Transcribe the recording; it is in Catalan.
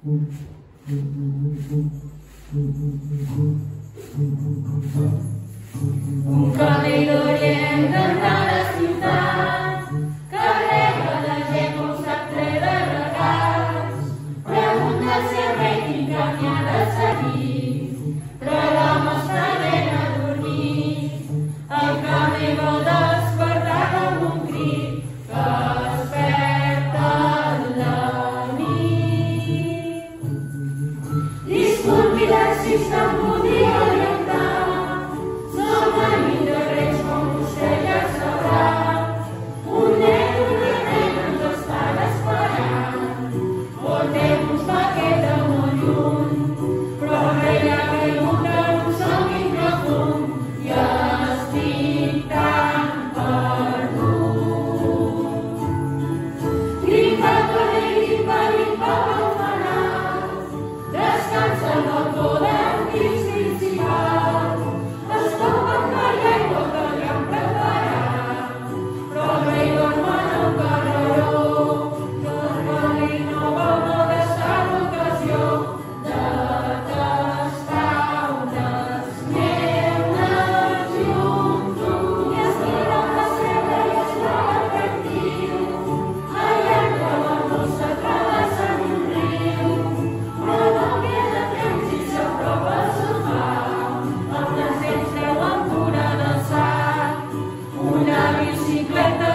Un camí d'Orient d'entrar a la ciutat, carrega la gent com sap treure regals. Pregunta si el rei quin camí ha de seguir, però l'home està ben adormit. El camí vol despertar amb un crit que desperta la nit. Disculpi taxista, em podria orientar? Som amics de reis, com vostè ja sabrà. Un nen ens estan esperant. Portem uns paquets de molt lluny, però el rei ha caigut en un somni profund i estic tan perdut. Grimpa-to, rei, grimpa, no farà. Descansa al balcó del pis principal. Estopa amb la llengua que li han preparat, però el rei dorm en el carreró. Torna-li no vol no deixar l'ocasió de tastar unes neules juntos. I es mira amb la cebra i es troba atractiu. Allà entre la mossa travessen un riu, però no queda temps i s'apropa al sofà. Els nascents treuen pura de sac, una bicicleta